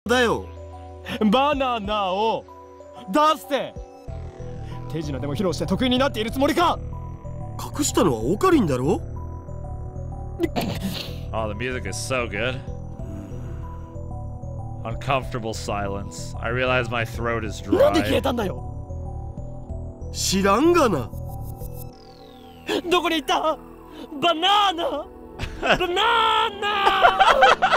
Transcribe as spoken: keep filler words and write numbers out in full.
だよ。 バナナを出して。手品でも披露して得意になっているつもりか。 隠したのはオカリンだろ。 Oh, the music is so good. Uncomfortable silence. I realize my throat is なんで消 dry. えたんだよ。 知らんがな。 どこに行った。バナナバナナ